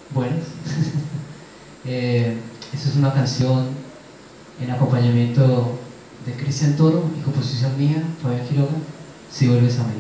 buenas. Esta es una canción en acompañamiento de Cristian Toro y composición mía, Fabián Quiroga, Si vuelves a mí.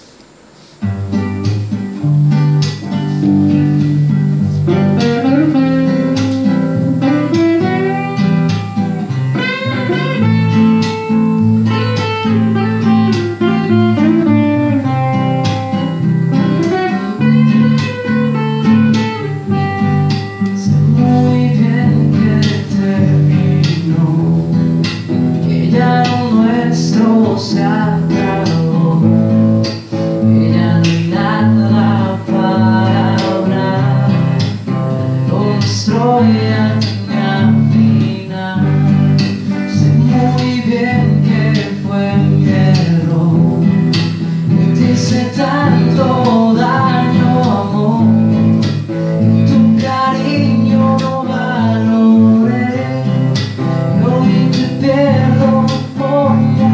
Se acabó, que ya no hay nada para hablar, lo nuestro ya tenía final. Sé muy bien que fue mi error, que te hice tanto daño, amor, y tu cariño no valoré, y hoy te pierdo por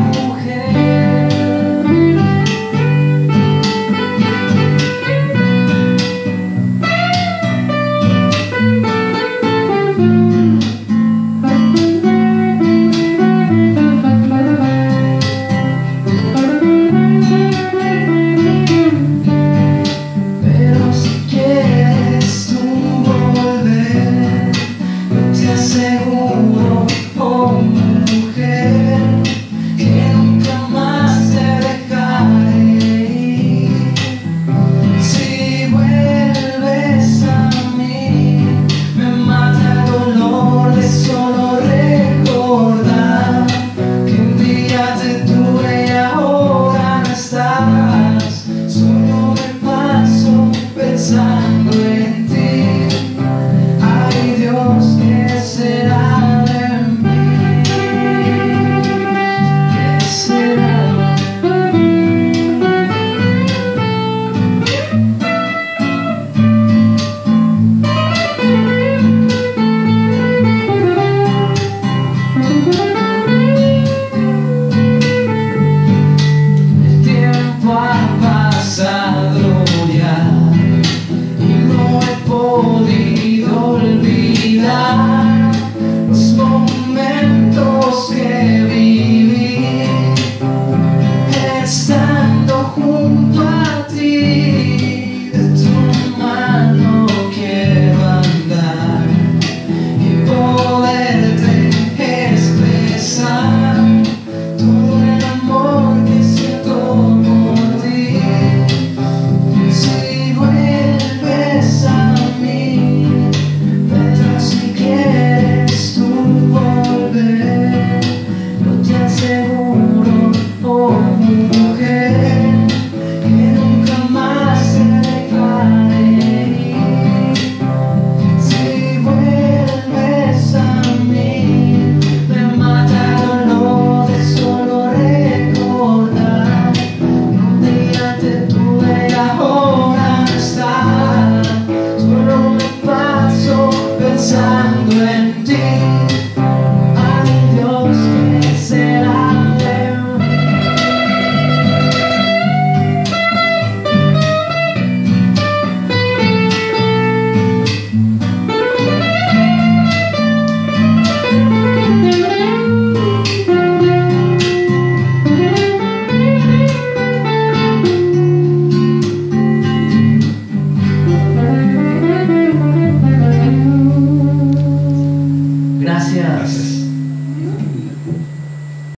seguro, oh mujer, que nunca más te dejaré ir. Si vuelves a mí, me mata el dolor de solo recordar que un día te tuve y ahora no estás. Solo me paso pensando en ti. Ay Dios, ¿qué será de mí? ¿Qué será de mí? El tiempo ha pasado ya y no he podido olvidar los momentos que viví estando junto a ti. De tu mano quiero andar y poderte expresar todo el amor que siento por ti. Si vuelves a mí, pero si quieres tú volver, yo te aseguro, oh mujer, que nunca más te dejaré ir. Si vuelves a mí, me mata el dolor de solo recordar que un día te tuve y ahora no estás. Solo me paso pensando en ti. Ay Dios, ¿qué será de mí? Gracias.